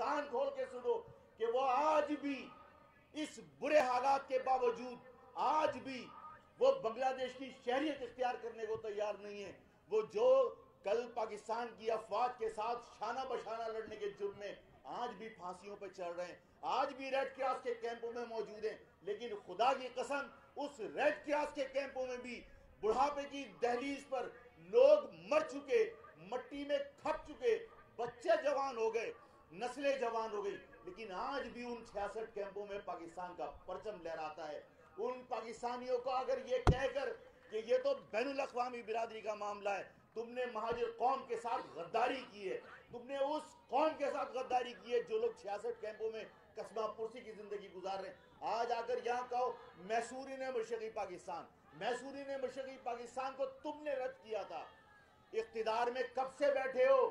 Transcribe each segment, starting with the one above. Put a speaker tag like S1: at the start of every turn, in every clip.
S1: कान खोल के सुनो कि वो आज भी इस बुरे हालात के बावजूद आज भी वो बांग्लादेश की शहरियत इख्तियार करने को तैयार नहीं है। वो जो कल पाकिस्तान की अफवाज के साथ शाना बशाना लड़ने के जुर्म में आज भी फांसियों पर चढ़ रहे हैं, आज भी रेड क्रॉस के कैंपों में मौजूद हैं। लेकिन खुदा की कसम उस रेड क्रॉस के कैंपों में भी बुढ़ापे की दहलीज पर लोग मर चुके, मट्टी में खप चुके, बच्चे जवान हो गए, नस्लें जवान हो गई, लेकिन आज भी उन 66 कैंपों में पाकिस्तान का परचम लहराता है। उन पाकिस्तानियों को अगर ये कहकर कि ये तो बैनुल अक़वामी बिरादरी का मामला है, तुमने महाजिर कौम के साथ गद्दारी की है, तुमने उस कौम के साथ गद्दारी की है जो लोग 66 कैंपों में कस्बा पुरसी की जिंदगी गुजार रहे हैं। आज आकर यहाँ कहो मैसूरी ने मशरक़ी पाकिस्तान, मैसूरी ने मशरक़ी पाकिस्तान को तुमने रद्द किया था। इख्तिदार में कब से बैठे हो,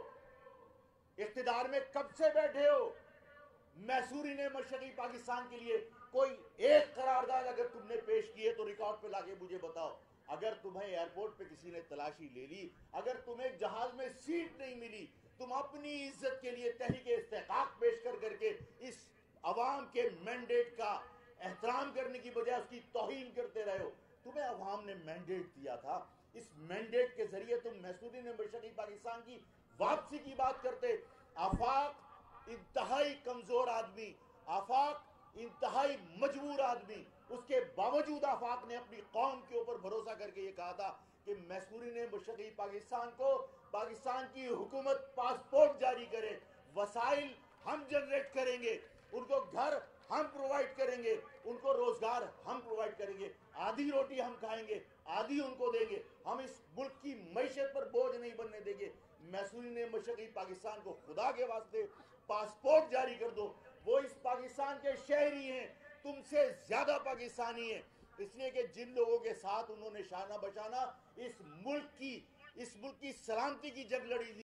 S1: इख्तिदार में कब से बैठे हो? मैसूरी ने मशरक़ी पाकिस्तान के लिए कोई एक करारदाद अगर तुमने पेश की है तो रिकॉर्ड पे लाके मुझे बताओ। अगर तुम्हें एयरपोर्ट पे किसी ने तलाशी ले ली, अगर तुम्हें जहाज में सीट नहीं मिली, तुम अपनी इज्जत के लिए तहरीके इस्तेकाक पेश कर करके इस अवाम के मैंडेट का एहतराम करने की बजाय उसकी तौहीन करते रहे हो। तुम्हें अवाम ने मैंडेट दिया था, इस मैंडेट के जरिए तुम मैसूरी ने मशरक़ी पाकिस्तान की वापसी की बात करते। आफाक इंतहाई कमजोर आदमी, आफाक इंतहाई मजबूर आदमी, उसके बावजूद आफाक ने अपनी कौम के ऊपर भरोसा करके ये कहा था कि मैसूरी ने मशरक़ी पाकिस्तान को पाकिस्तान की हुकूमत पासपोर्ट जारी करे, वसाइल हम जनरेट करेंगे, उनको घर हम प्रोवाइड करेंगे, उनको रोजगार हम प्रोवाइड करेंगे, आधी रोटी हम खाएंगे, आधी उनको देंगे, हम इस मुल्क की मईशत पर बोझ नहीं बनने देंगे। मैसूरी ने मशरक़ी पाकिस्तान को खुदा के वास्ते पासपोर्ट जारी कर दो। वो इस पाकिस्तान के शहरी हैं, तुमसे ज्यादा पाकिस्तानी हैं, इसलिए कि जिन लोगों के साथ उन्होंने शाना बशाना इस मुल्क की सलामती की जंग लड़ी थी,